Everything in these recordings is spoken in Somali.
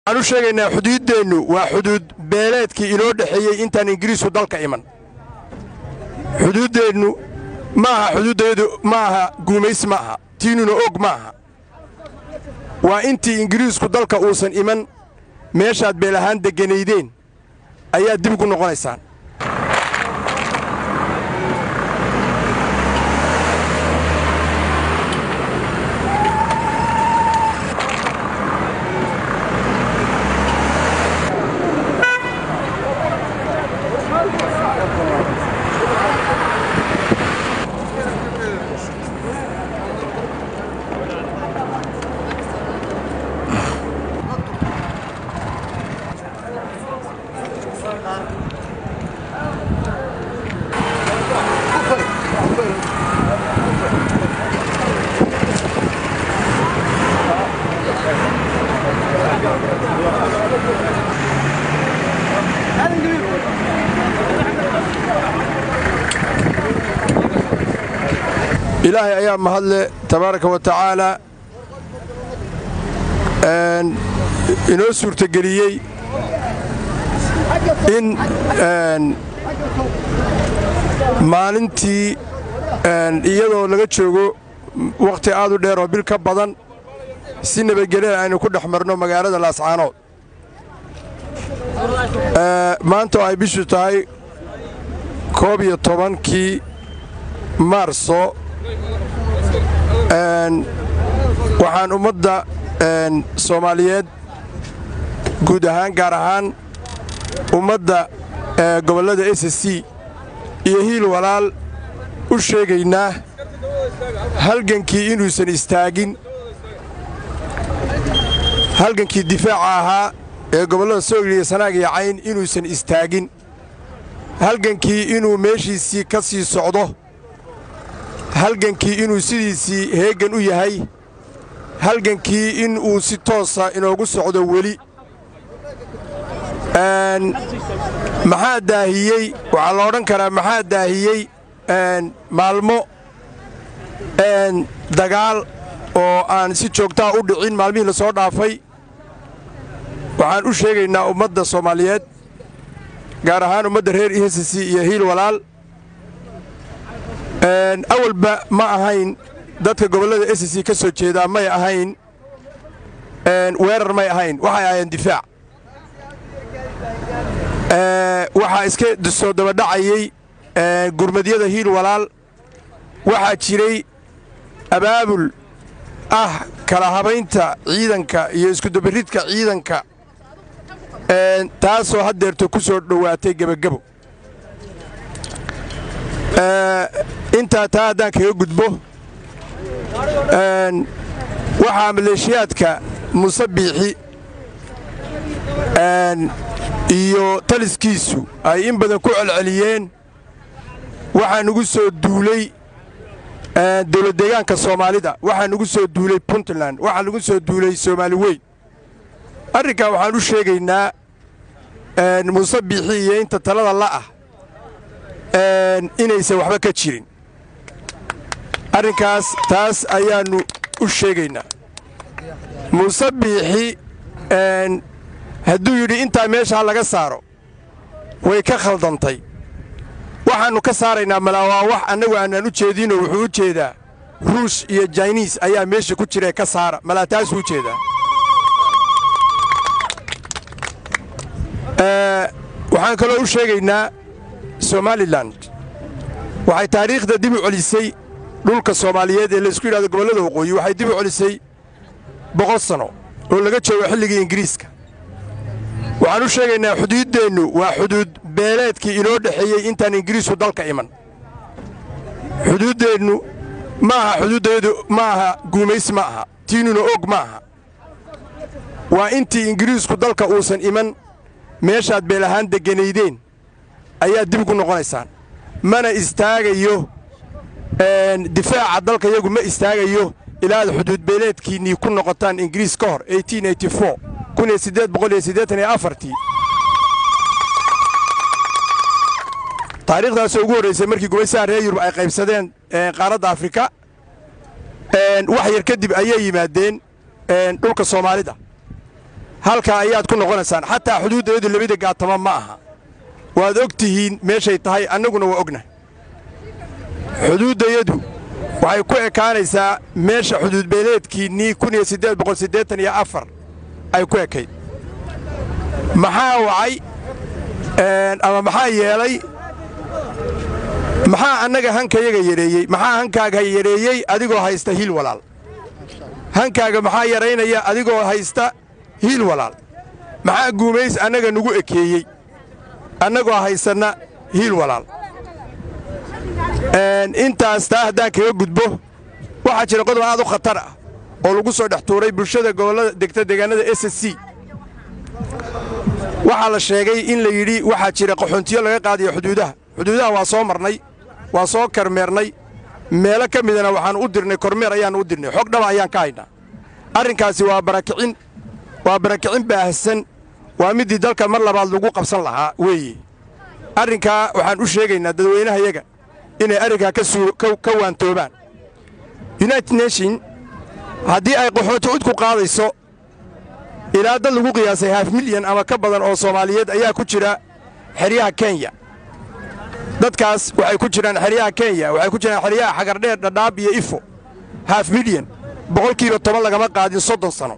waxaan u sheegaynaa xuduuddeennu waa xuduud beeleedkii inoo dhexeeyey intaan ingiriisku dalka iman. xuduuddeennu maaha xuduuddeedu maaha guumays maaha tiinuna og maaha. waa intii ingiriisku dalka uusan iman meeshaad beel ahaan degganaydeen ayaad dib ugu noqonaysaan. إلهي أيام مهلا تبارك وتعالى إنه سورة قريي إن maalintii iyadoo laga joogo waqti aad u dheer oo bil ka badan si nabadgelyo aynu ku dhex marno magaalada Laascaanood. maanta ay bishu tahay 11 Maarso waxaan ummadda Soomaaliyeed guud ahaan gaar ahaan ummadda gobolada SSC iyo hiil walaal u sheegaynaa halgankii inuusan istaagin, halgankii difaaca ahaa ee gobolada Soogli iyo Sanaag iyo Cayn inuusan istaagin, halgankii inuu meeshiisii ka sii socdo, halgankii inuu sidiisii heegan u yahay, halgankii inuu si toosa inoogu socdo weli. maxaa daahiyey waxaa la odhan karaa maxaa daahiyey maalmo dagaal oo aan si joogtaa u dhicin maalmihii la soo dhaafay. waxaan u sheegaynaa ummadda Soomaaliyeed gaar ahaan ummadda reer SSC iyo hiil walaal awalba ma ahayn dadka gobolada SSC ka soo jeedaa may ahayn weerar may ahayn waxay ahaayeen difaac. waxaa iska soo daba dhacayay gurmadyada hiil walaal, waxaa jiray abaabul ah kala habaynta ciidanka iyo isku dabaridka ciidanka taasoo haddeerto ku soo dhowaatay gebagabo. intaa taa haddaan kaga gudbo waxaa maleeshiyaadka Musabbixi iyo taliskiisu ay in badan ku celceliyeen waxaa nugu soo duulay dawlad deegaanka Soomaalida, waxaa nugu soo duulay Puntland, waxaa nugu soo duulay Soomaali weyn. arrinkaa waxaan u sheegaynaa Musabbixi iyo inta talada la'ah inaysan waxba ka jirin. arrinkaas taas ayaannu u sheegaynaa. Musabbixi hadduu yidhi intaa meeshaa laga saaro way ka khaldantay. waxaannu ka saaraynaa malaawaa wax annagu aanaan u jeedinoo wuxuu u jeedaa ruush iyo jayniis ayaa meesha ku jira ka saara malaa taasuu u jeedaa. waxaan kaloo u sheegaynaa Somaliland waxay taariikhda dib u celisay dhulka Soomaaliyeed ee la isku yidhaahdo gobollada waqooyi, waxay dib u celisay 100 sano oo laga joogo xilligii Ingiriiska. waxaan u sheegaynaa xuduuddeennu waa xuduud beeleedkii inoo dhexeeyey intaan ingiriisku dalka iman. xuduuddeennu maaha xuduuddeedu maaha guumays maaha tiinuna og maaha. waa intii ingiriisku dalka uusan iman meeshaad beel ahaan degganaydeen ayaad dib ugu noqonaysaan. mana istaagayo difaaca dalka yagu ma istaagayo ilaa aad xuduud beeleedkiinnii ku noqotaan ingiriis ka hor 1884 taariikhdaasoo ugu horraysay markii gumaysaha reer Yurub ay qaybsadeen qaaradda Afrika. wax yar kadib ayay yimaadeen dhulka Soomaalida. halkaa ayaad ku noqonaysaan xataa xuduuddeedu labada gaatama ma aha waad og tihiin meeshay tahay annaguna waa ognahay xuduuddayadu waxay ku ekaanaysaa meesha xuduudbeeleedkiinnii 1884 ay ku ekayd maxaa wacay ama maxaa yeelay maxaa annaga hankayaga yareeyey maxaa hankaaga yareeyey adigoo haysta hiil walaal hankaaga maxaa yaraynaya adigoo haysta hiil walaal maxaa guumays annaga nugu ekeeyey annagoo haysanna hiil walaal intaas taa haddaan kaga gudbo waxaa jira qodob aad u khatar ah oo lagu soo dhex tuuray bulshada gobollada degta deegaanada SSC waxaa la sheegay in la yidhi waxaa jira qaxoontiyo laga qaadayo xuduudaha waa soo marnay waa soo karmeernay meelo ka midana waxaan u dirnay kormeer ayaan u dirnay xog dhaba ayaan ka haynaa arrinkaasi waa barakicin baahsan waa midii dalka mar labaad lagu qabsan lahaa weeye arrinkaa waxaan u sheegaynaa dadweynahayaga inay arrinkaa ka waantoobaan United Nation haddii ay qaxoonti cud ku qaadayso ilaa dad lagu qiyaasay 500,000 ama ka badan oo Soomaaliyeed ayaa ku jira xeryaha Kenya dadkaas waxay ku jiraan xeryaha Kenya waxay ku jiraan xeryaha Xagardheer Dhadhaab iyo Ifo 500,000 boqolkiiba 10 lagama qaadin 30 sano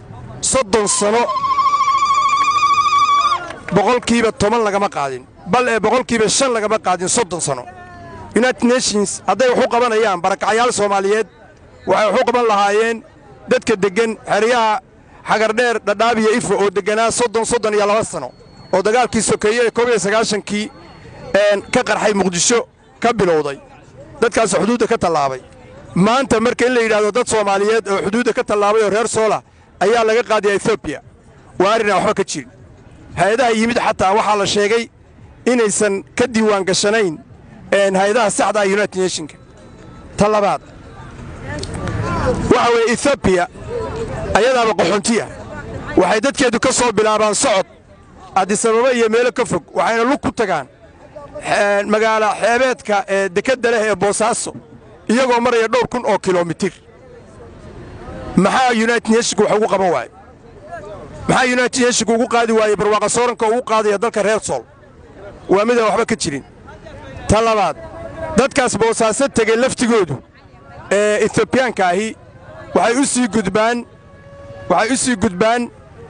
boqolkiiba 10 lagama qaadin bal boqolkiiba 5 lagama qaadin 30 sano United Nations hadday wax u qabanayaan barakacayaal Soomaaliyeed waxay wax u qaban lahaayeen dadka degan xeryaha Xagardheer Dhadhaab iyo Ifo oo deganaa 32 sano oo dagaalkii sokeeyay 1990kii ka qarxay Muqdisho ka bilowday dadkaas xuduudda ka tallaabay maanta marka in la yiraahdo dad Soomaaliyeed oo xuduudda ka tallaabay oo reer Soola ayaa laga qaaday Ethiopia waarina waxba ka jirin hay'adaha yimid xataa waxa la sheegay inaysan ka diiwaan gashanayn hay'adaha saxda ah United Nations talabaad waxa way Ethiopia ayadaaba qaxoontiya waxay dadkeedu ka soo bilaabaan socod Addis Ababa iyo meelo ka fog waxayna lug ku tagaan magaala xeebeedka dekadda leh ee Boosaaso iyagoo maraya dhowr kun oo kiiloomitir maxaa United Nations wax ugu qaban waayay maxaa United Nations ugu qaadi waayay barwaaqo sooranka ugu qaadaya dalka reer Sool waa mid waxba ka jirin talabaad dadkaas Boosaaso tagay laftigoodu Ethiopianka ahi waxay u sii gudbaan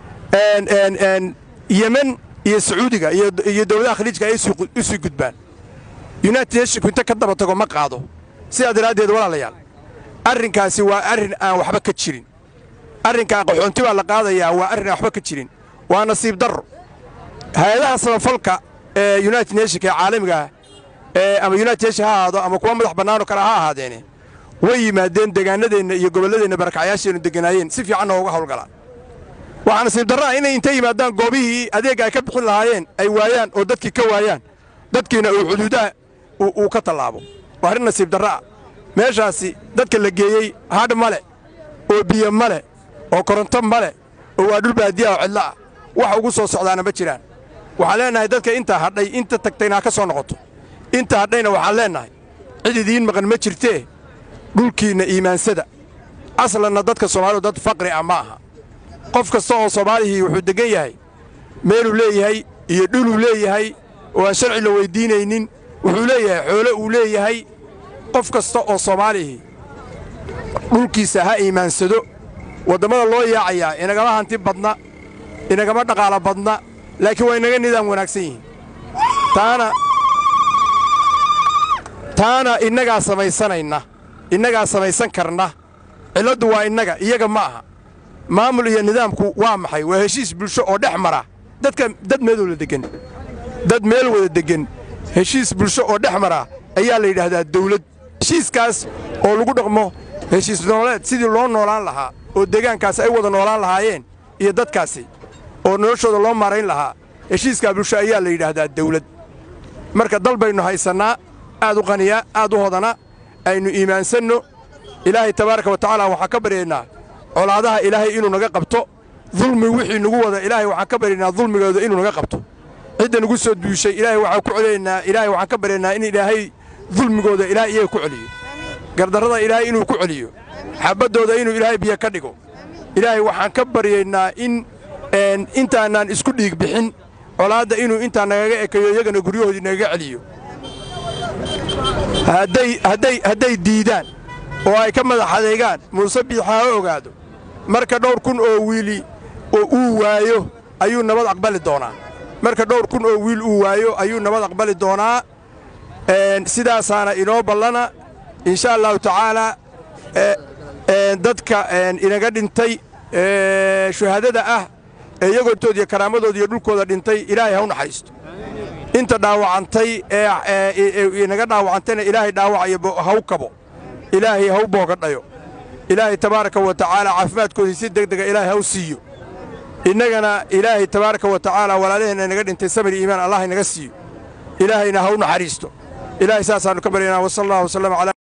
Yemen iyo Sacuudiga iyo dawladaha khaliijka ay u sii gudbaan United Nations inta ka daba tago ma qaado sidaa daraadeed walaalayaal arrinkaasi waa arrin aan waxba ka jirin arrinka qaxoonti baa la qaadayaa waa arrin aan waxba ka jirin waa nasiib darro hay'adaha samafalka United Nations ee caalamiga ama United Nations ha ahaado ama kuwa madax bannaan oo kale ha ahaadeene way yimaadeen deegaanadeenna iyo gobolladeena barakacayaasheenu deganaayeen si fiican uga hawlgalaan waxaan nasiib darro inay inta yimaadaan goobihii adeeg ay ka bixin lahaayeen ay waayaan oo dadkii ka waayaan dadkiina uu xuduudaha uu ka tallaabo waa arrin nasiib darro ah meeshaasi dadka la geeyey hadh male oo biyo male oo koronto male oo waa dhul baadiya oo cidla ah wax ugu soo socdaana ma jiraan waxaan leenahay dadka inta hadhay inta tagtayna ka soo noqoto inta hadhayna waxaan leenahay cid idiin maqan ma jirtee dhulkiina iimaansada aslanna dadka Soomaalidu dad faqri ah ma aha qof kasta oo Soomaalihi wuxuu degan yahay meeluu leeyahay iyo dhuluu leeyahay oo aan sharci la weydiinaynin wuxuu leeyahay xoolo uu leeyahay qof kasta oo Soomaalihi dhulkiisa ha iimaansado wadamada loo yaacayaa inagama hanti badna inagama dhaqaala badna laakiin way naga nidaam wanaagsan yihiin taana innagaa samaysan karna ciladu waa innaga iyaga ma aha maamul iyo nidaamku waa maxay waa heshiis bulsho oo dhex mara dad meel wada degan heshiis bulsho oo dhex mara ayaa la yiraahdaa dawlad heshiiskaas oo lagu dhaqmo heshiis nololeed sidii loo noolaan lahaa oo deegaankaas ay wada noolaan lahaayeen iyo dadkaasi oo noloshooda loo maarayn lahaa heshiiska bulsho ayaa la yiraahdaa dawlad marka dal baynu haysanaa aad u qaniya aad u hodana aynu iimaansanno ilaahay tabaaraka wa tacaala waxa ka baryeynaa colaadaha ilaahay inuu naga qabto dulmi wixii nagu wada ilaahay waxa ka baryeynaa dulmigooda inuu naga qabto cidda nagu soo duushay ilaahay waxa ku celeynaa ilaahay waxa ka baryeynaa in ilaahay dulmigooda ilaahay iyaga ku celiyo gardarrada ilaahay inuu ku celiyo xabadooda inuu ilaahay biyo ka dhigo ilaahay waxaan ka baryeynaa in intaanaan isku dhiig bixin colaadda inuu intaa nagaga ekayo iyagana guryahoodii nagaga celiyo hadday diidaan oo ay ka madax adeegaan muuse biixi ha ogaado marka dhowr kun oo wiili oo uu waayo ayuu nabad aqbali doonaa marka dhowr kun oo wiil uu waayo ayuu nabad aqbali doonaa sidaasaana inoo ballana insha allahu tacaala dadka inaga dhintay shuhaadada ah iyagoontood iyo karaamadooda iyo dhulkooda dhintay ilaahay ha u naxariisto inta dhaawacantay inaga dhaawacantayna ilaahay dhaawacayo ha u kabo ilaahay ha u boogadhayo ilaahay tabaaraka wa tacaala caafimaadkoodii si degdega ilaahay ha u siiyo innagana ilaahay tabaaraka wa tacaala walaalaheenna inaga dhintay samir iyo iimaan allah inaga siiyo ilaahayna ha u naxariisto ilaahay saasaannu ka baryaynaa wa sallallahu wasallam calaa